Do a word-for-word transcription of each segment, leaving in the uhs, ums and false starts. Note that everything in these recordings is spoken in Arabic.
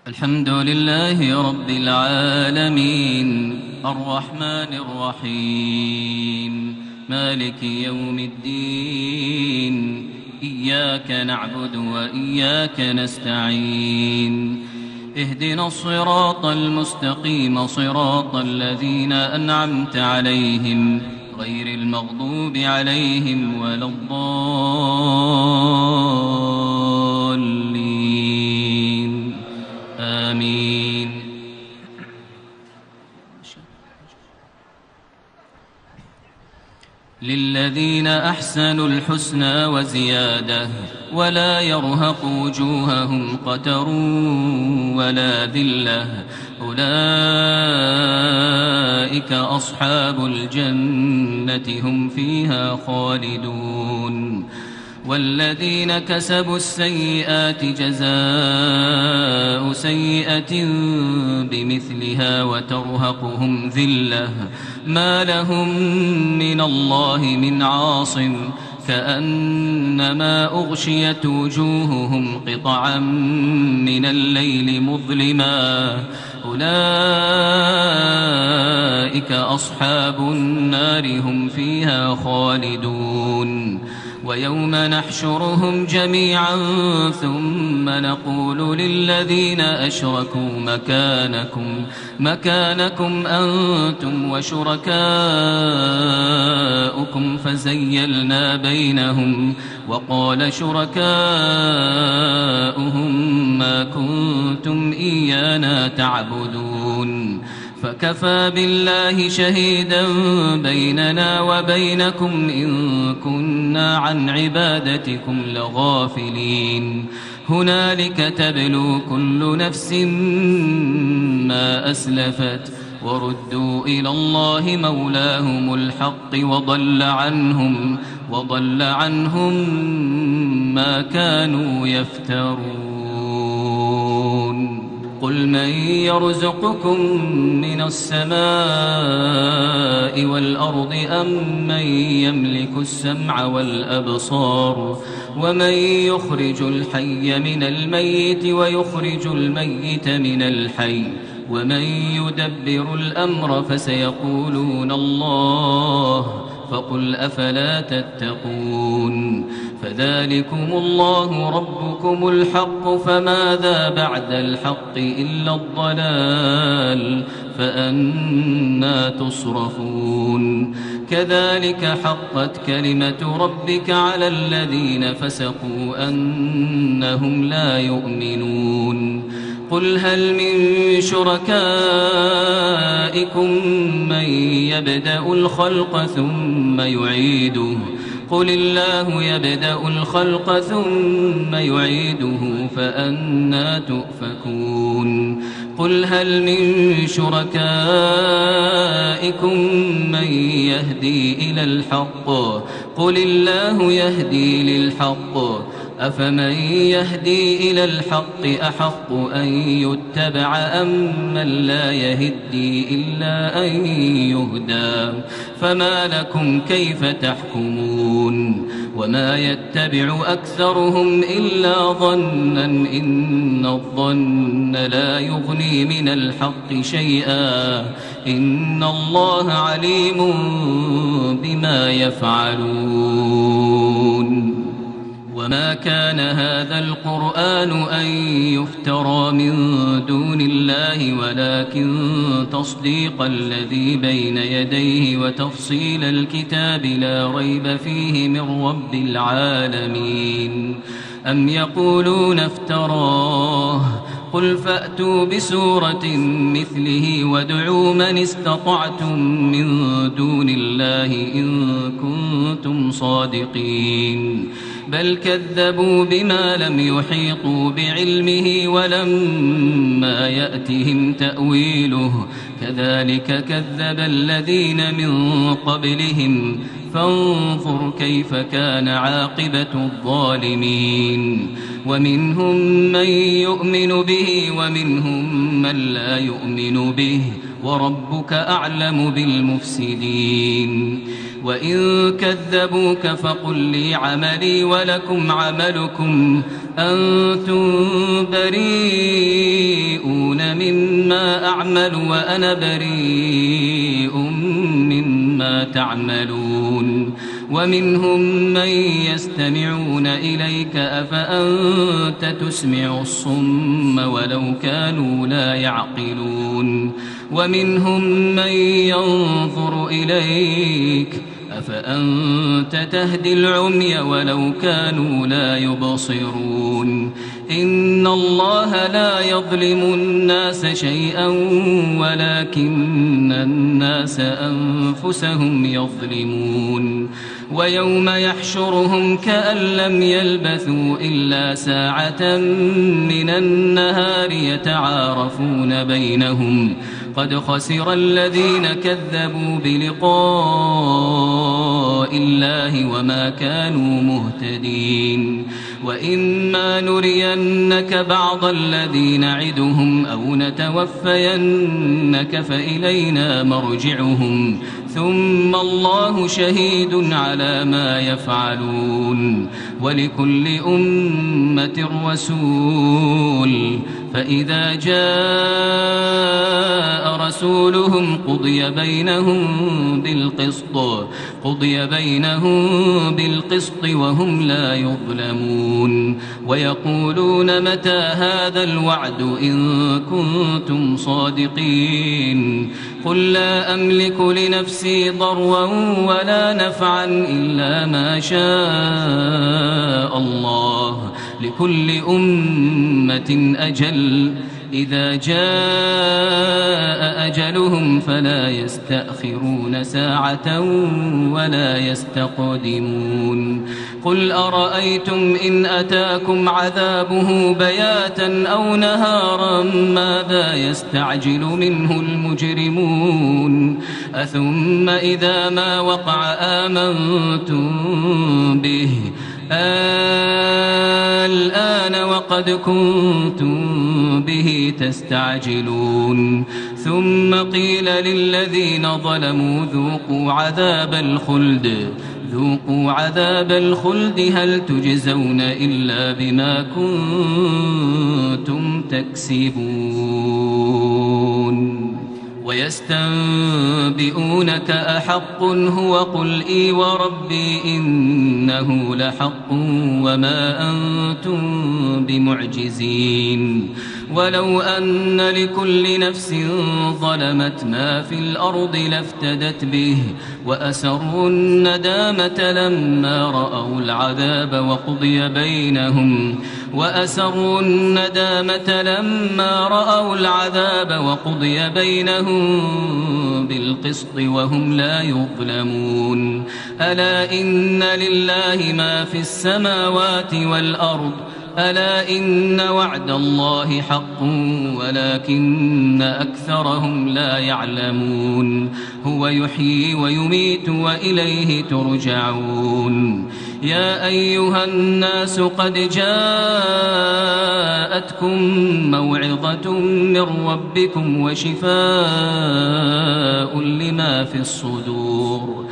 الحمد لله رب العالمين الرحمن الرحيم مالك يوم الدين إياك نعبد وإياك نستعين اهدنا الصراط المستقيم صراط الذين أنعمت عليهم غير المغضوب عليهم ولا الضالين آمين. للذين أحسنوا الحسنى وزيادة ولا يرهق وجوههم قتر ولا ذلة أولئك أصحاب الجنة هم فيها خالدون. والذين كسبوا السيئات جزاء سيئة بمثلها وترهقهم ذلة ما لهم من الله من عاصم كأنما أغشيت وجوههم قطعا من الليل مظلما أولئك أصحاب النار هم فيها خالدون. ويوم نحشرهم جميعا ثم نقول للذين أشركوا مكانكم مكانكم أنتم وشركاؤكم فزيلنا بينهم وقال شركاؤهم ما كنتم إيانا تعبدون فكفى بالله شهيدا بيننا وبينكم إن كنا عن عبادتكم لغافلين. هنالك تبلو كل نفس ما أسلفت وردوا إلى الله مولاهم الحق وضل عنهم وضل عنهم ما كانوا يفترون. قل من يرزقكم من السماء والأرض أم من يملك السمع والأبصار ومن يخرج الحي من الميت ويخرج الميت من الحي ومن يدبر الأمر فسيقولون الله فقل أفلا تتقون. فذلكم الله ربكم الحق فماذا بعد الحق إلا الضلال فأنى تصرفون. كذلك حقت كلمة ربك على الذين فسقوا أنهم لا يؤمنون. قل هل من شركائكم من يبدأ الخلق ثم يعيده قل الله يبدأ الخلق ثم يعيده فأنى تؤفكون. قل هل من شركائكم من يهدي إلى الحق قل الله يهدي للحق أفمن يهدي إلى الحق أحق أن يتبع أم من لا يهدي إلا أن يهدى فما لكم كيف تحكمون. وما يتبع أكثرهم إلا ظنا إن الظن لا يغني من الحق شيئا إن الله عليم بما يفعلون. وما كان هذا القرآن أن يفترى من دون الله ولكن تصديق الذي بين يديه وتفصيل الكتاب لا ريب فيه من رب العالمين. أم يقولون افتراه قل فأتوا بسورة مثله وادعوا من استطعتم من دون الله إن كنتم صادقين. بل كذبوا بما لم يحيطوا بعلمه ولما يأتهم تأويله كذلك كذب الذين من قبلهم فانظر كيف كان عاقبة الظالمين. ومنهم من يؤمن به ومنهم من لا يؤمن به وربك أعلم بالمفسدين. وإن كذبوك فقل لي عملي ولكم عملكم أنتم بريئون أعمل وأنا بريء مما تعملون ومنهم من يستمعون إليك أفأنت تسمع الصم ولو كانوا لا يعقلون ومنهم من ينظر إليك أفأنت تهدي العمي ولو كانوا لا يبصرون إن الله لا يظلم الناس شيئا ولكن الناس أنفسهم يظلمون ويوم يحشرهم كأن لم يلبثوا إلا ساعة من النهار يتعارفون بينهم قد خسر الذين كذبوا بلقاء الله وما كانوا مهتدين وإما نرينك بعض الذي نعدهم أو نتوفينك فإلينا مرجعهم ثم الله شهيد على ما يفعلون ولكل أمة رسول فإذا جاء رسولهم قضي بينهم بالقسط قضي بينهم بالقسط وهم لا يظلمون ويقولون متى هذا الوعد إن كنتم صادقين قل لا أملك لنفسي ضرا ولا نفعا إلا ما شاء الله لكل أمة أجل إذا جاء أجلهم فلا يستأخرون ساعة ولا يستقدمون قل أرأيتم إن أتاكم عذابه بياتا أو نهارا ماذا يستعجل منه المجرمون أثم إذا ما وقع آمنتم به الآن وقد كنتم به تستعجلون ثم قيل للذين ظلموا ذوقوا عذاب الخلد ذوقوا عذاب الخلد هل تجزون إلا بما كنتم تكسبون ويستنبئونك أحق هو قل إي وربي إنه لحق وما أنتم بمعجزين ولو أن لكل نفس ظلمت ما في الأرض لافتدت به وأسروا الندامة لما رأوا العذاب وقضي بينهم وأسروا الندامة لما رأوا العذاب وقضي بينهم بالقسط وهم لا يظلمون ألا إن لله ما في السماوات والأرض ألا إن وعد الله حق ولكن أكثرهم لا يعلمون هو يحيي ويميت وإليه ترجعون يا أيها الناس قد جاءتكم موعظة من ربكم وشفاء لما في الصدور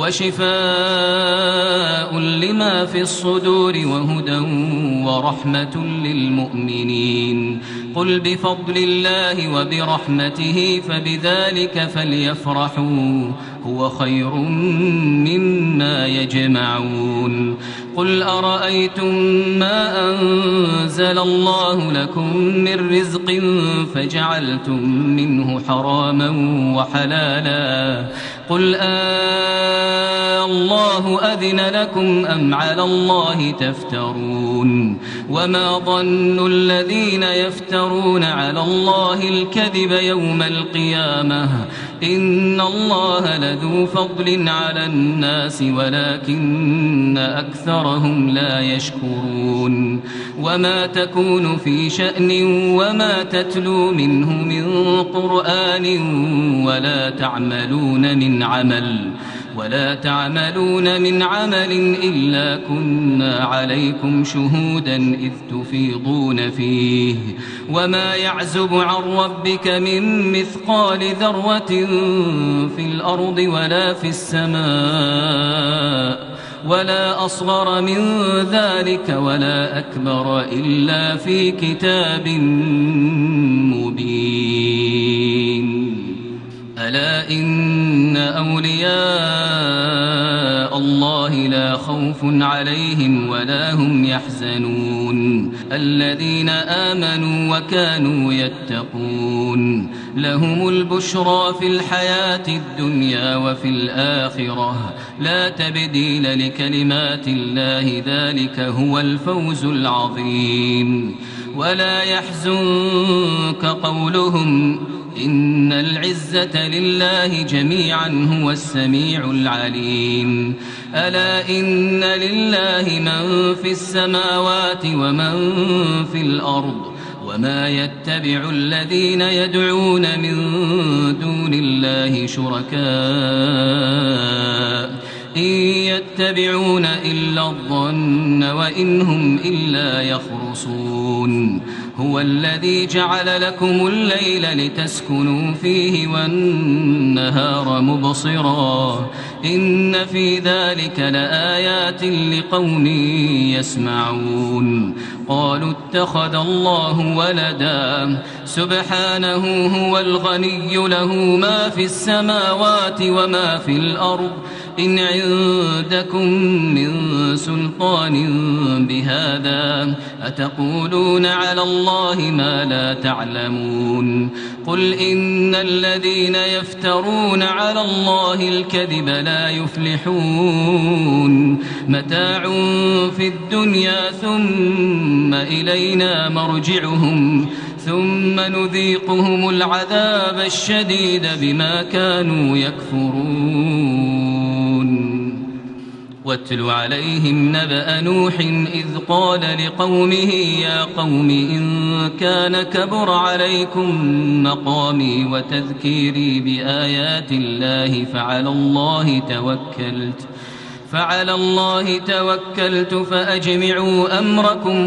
وشفاء لما في الصدور وهدى ورحمة للمؤمنين قل بفضل الله وبرحمته فبذلك فليفرحوا هو خير مما يجمعون قل أرأيتم ما أنزل الله لكم من رزق فجعلتم منه حراما وحلالا قل آه الله أذن لكم أم على الله تفترون وما ظن الذين يفترون على الله الكذب يوم القيامة إن الله لذو فضل على الناس ولكن أكثرهم لا يشكرون وما تكون في شأن وما تتلو منه من قرآن ولا تعملون من عمل ولا تعملون من عمل إلا كنا عليكم شهودا إذ تفيضون فيه وما يعزب عن ربك من مثقال ذرة في الأرض ولا في السماء ولا أصغر من ذلك ولا أكبر إلا في كتاب مبين. يحزنون الذين آمنوا وكانوا يتقون لهم البشرى في الحياة الدنيا وفي الآخرة لا تبديل لكلمات الله ذلك هو الفوز العظيم ولا يحزنك قولهم إن العزة لله جميعا هو السميع العليم ألا إن لله من في السماوات ومن في الأرض وما يتبع الذين يدعون من دون الله شركاء إن يتبعون إلا الظن وإن هم إلا يخرصون هو الذي جعل لكم الليل لتسكنوا فيه والنهار مبصرا إن في ذلك لآيات لقوم يسمعون قالوا اتخذ الله ولدا سبحانه هو الغني له ما في السماوات وما في الأرض إن عندكم من سلطان بهذا أتقولون على الله ما لا تعلمون قل إن الذين يفترون على الله الكذب لا يفلحون متاع في الدنيا ثم إلينا مرجعهم ثم نذيقهم العذاب الشديد بما كانوا يكفرون واتل عليهم نبأ نوح إذ قال لقومه يا قوم إن كان كبر عليكم مقامي وتذكيري بآيات الله فعلى الله توكلت فعلى الله توكلت فأجمعوا أمركم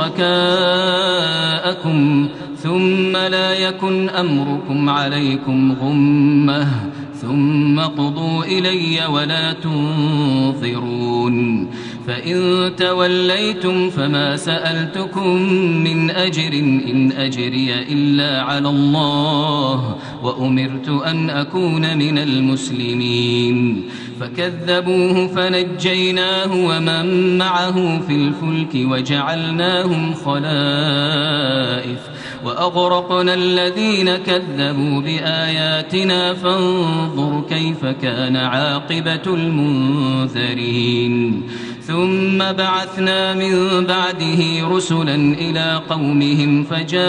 وشركاءكم ثم لا يكن أمركم عليكم غمة ثم قضوا إلي ولا تنظرون فإن توليتم فما سألتكم من أجر إن أجري إلا على الله وأمرت أن أكون من المسلمين فكذبوه فنجيناه ومن معه في الفلك وجعلناهم خلائف وأغرقنا الذين كذبوا بآياتنا فانظر كيف كان عاقبة المنذرين ثم بعثنا من بعده رسلا إلى قومهم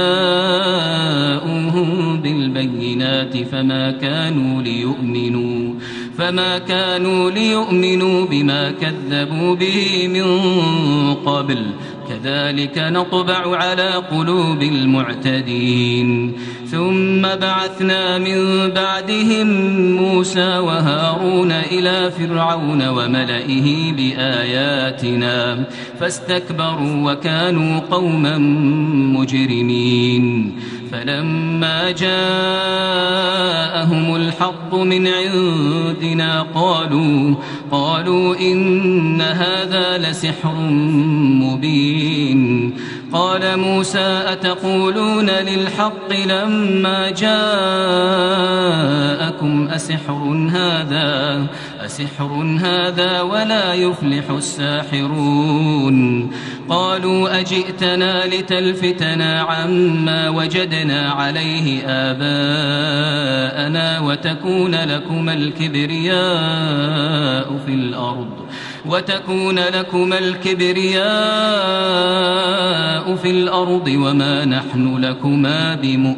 فجاءوهم بالبينات فما كانوا ليؤمنوا فما كانوا ليؤمنوا بما كذبوا به من قبل كذلك نطبع على قلوب المعتدين ثم بعثنا من بعدهم موسى وهارون إلى فرعون وملئه بآياتنا فاستكبروا وكانوا قوما مجرمين فلما جاءهم الحق من عندنا قالوا قالوا إن هذا لسحر مبين قال موسى أتقولون للحق لما جاءكم أسحر هذا أسحر هذا ولا يفلح الساحرون قالوا أجئتنا لتلفتنا عما وجدنا عليه آباءنا وتكون لكما الكبرياء في الأرض وتكون لكما الكبرياء في الأرض وما نحن لكما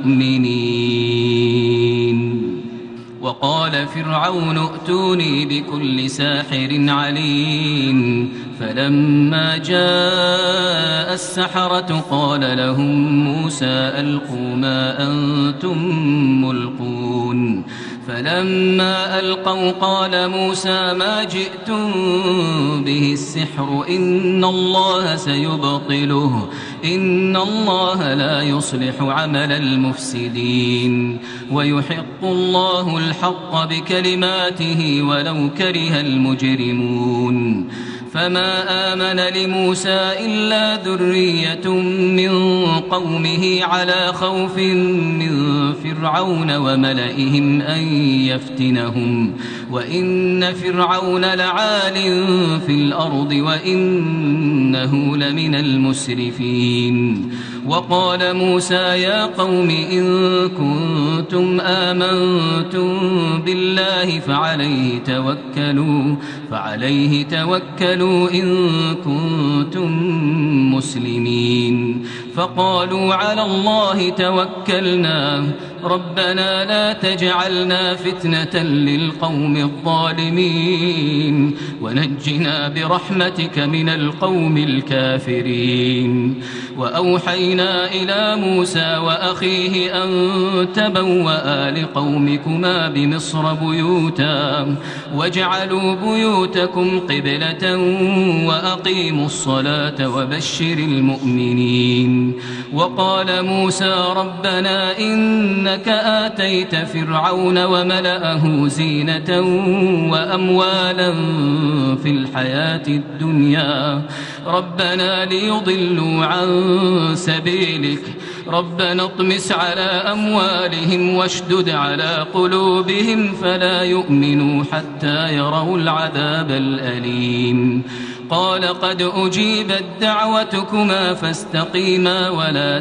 بمؤمنين وقال فرعون ائتوني بكل ساحر عليم فلما جاء السحرة قال لهم موسى ألقوا ما أنتم ملقون فلما ألقوا قال موسى ما جئتم به السحر إن الله سيبطله إن الله لا يصلح عمل المفسدين ويحق الله الحق بكلماته ولو كره المجرمون فما آمن لموسى إلا ذرية من قومه على خوف من فرعون وملئهم أن يفتنهم وإن فرعون لعال في الأرض وإنه لمن المسرفين. وقال موسى يا قوم إن كنتم آمنتم بالله فعليه توكلوا فعليه توكلوا إن كنتم مسلمين. فقالوا على الله توكلنا ربنا لا تجعلنا فتنة للقوم الظالمين ونجنا برحمتك من القوم الكافرين. وأوحينا إلى موسى وأخيه أن تبوأ لقومكما بمصر بيوتا واجعلوا بيوتكم قبلة وأقيموا الصلاة وبشر المؤمنين. وقال موسى ربنا إنك آتيت فرعون وملأه زينة وأموالا في الحياة الدنيا ربنا ليضلوا عن سبيلك ربنا اطمس على أموالهم واشدد على قلوبهم فلا يؤمنوا حتى يروا العذاب الأليم. قال قد أجيبت دعوتكما فاستقيما ولا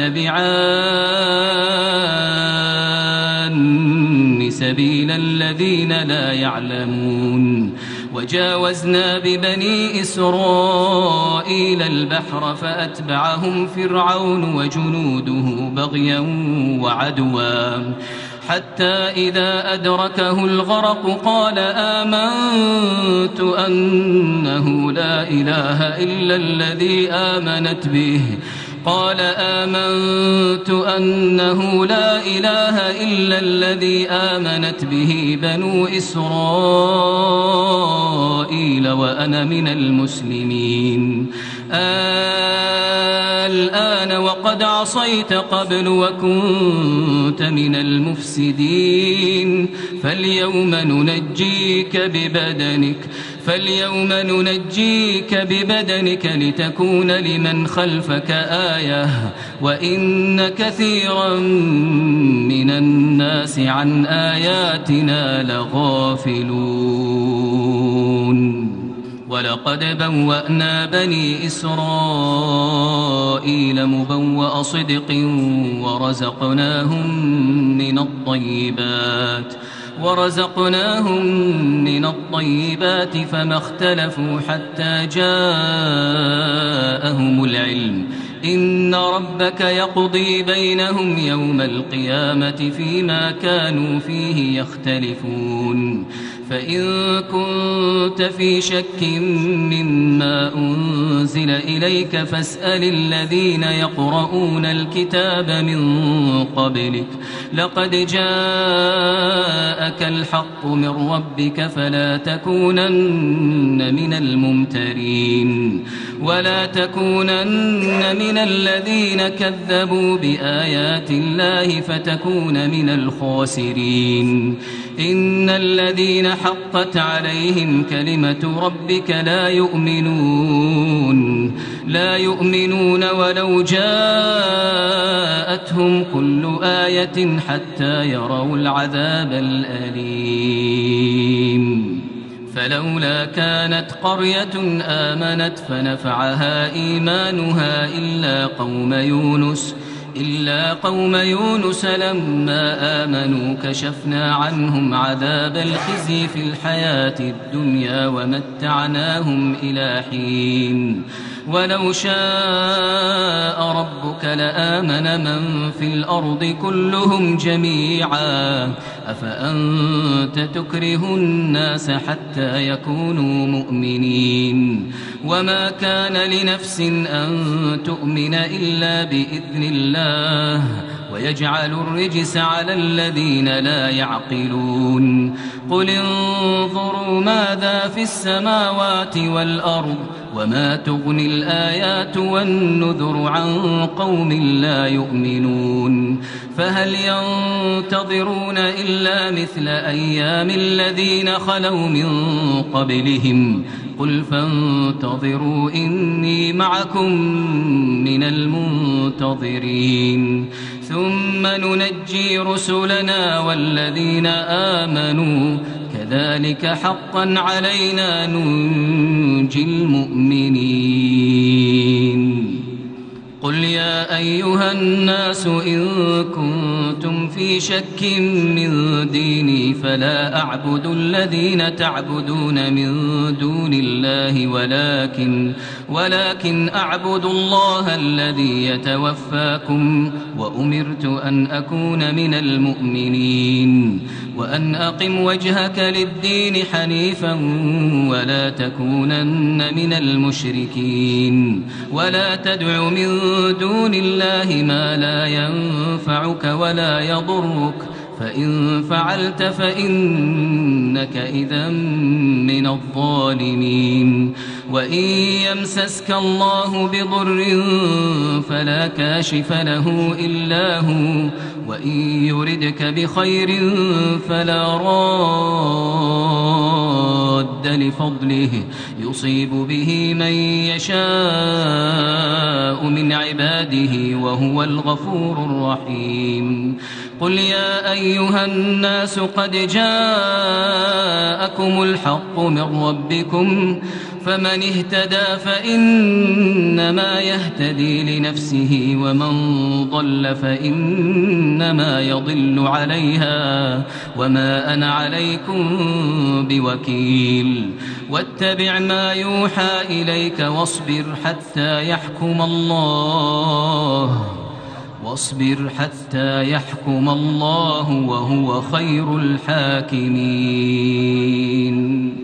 تتبعان سبيل الذين لا يعلمون. وجاوزنا ببني إسرائيل البحر فأتبعهم فرعون وجنوده بغيا وعدوا حتى إذا أدركه الغرق قال آمنت أنه لا إله إلا الذي آمنت به قال آمنت أنه لا إله إلا الذي آمنت به بنو إسرائيل وأنا من المسلمين. الآن وقد عصيت قبل وكنت من المفسدين فاليوم ننجيك ببدنك فاليوم ننجيك ببدنك لتكون لمن خلفك آية وإن كثيرا من الناس عن آياتنا لغافلون. ولقد بوأنا بني إسرائيل مبوأ صدق ورزقناهم من الطيبات ورزقناهم من الطيبات فما اختلفوا حتى جاءهم العلم إن ربك يقضي بينهم يوم القيامة فيما كانوا فيه يختلفون. فإن كنت في شك مما أنزل إليك فاسأل الذين يقرؤون الكتاب من قبلك لقد جاءك الحق من ربك فلا تكونن من الممترين ولا تكونن من الذين كذبوا بآيات الله فتكون من الخاسرين. إن الذين حقت عليهم كلمة ربك لا يؤمنون لا يؤمنون ولو جاءتهم كل آية حتى يروا العذاب الأليم. فلولا كانت قرية آمنت فنفعها إيمانها إلا قوم يونس إلا قوم يونس لما آمنوا كشفنا عنهم عذاب الخزي في الحياة الدنيا ومتعناهم إلى حين. ولو شاء ربك لآمن من في الأرض كلهم جميعا أفأنت تكره الناس حتى يكونوا مؤمنين. وما كان لنفس أن تؤمن إلا بإذن الله ويجعل الرجس على الذين لا يعقلون. قل انظروا ماذا في السماوات والأرض وما تغني الآيات والنذر عن قوم لا يؤمنون. فهل ينتظرون إلا مثل أيام الذين خلوا من قبلهم قل فانتظروا إني معكم من المنتظرين ثم ننجي رسلنا والذين آمنوا كذلك حقا علينا ننجي المؤمنين قل يا أيها الناس إن كنتم في شك من ديني فلا أعبد الذين تعبدون من دون الله ولكن, ولكن أعبد الله الذي يتوفاكم وأمرت أن أكون من المؤمنين وأن أقم وجهك للدين حنيفا ولا تكونن من المشركين ولا تدع من دون الله ما لا ينفعك ولا يضرك فإن فعلت فإنك إذا من الظالمين وإن يمسسك الله بضر فلا كاشف له إلا هو وإن يردك بخير فلا راد لفضله يصيب به من يشاء من عباده وهو الغفور الرحيم قل يا أيها الناس قد جاءكم الحق من ربكم فمن اهتدى فإنما يهتدي لنفسه ومن ضل فإنما يضل عليها وما أنا عليكم بوكيل واتبع ما يوحى إليك واصبر حتى يحكم الله واصبر حتى يحكم الله وهو خير الحاكمين.